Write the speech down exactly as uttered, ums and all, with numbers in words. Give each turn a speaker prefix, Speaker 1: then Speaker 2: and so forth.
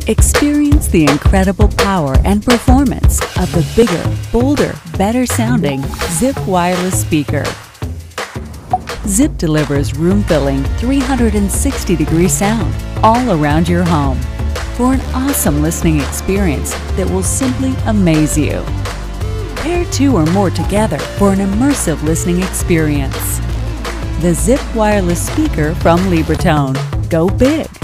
Speaker 1: Experience the incredible power and performance of the bigger, bolder, better sounding Zipp wireless speaker. Zipp delivers room-filling three hundred sixty degree sound all around your home for an awesome listening experience that will simply amaze you. Pair two or more together for an immersive listening experience. The Zipp wireless speaker from Libratone. Go big!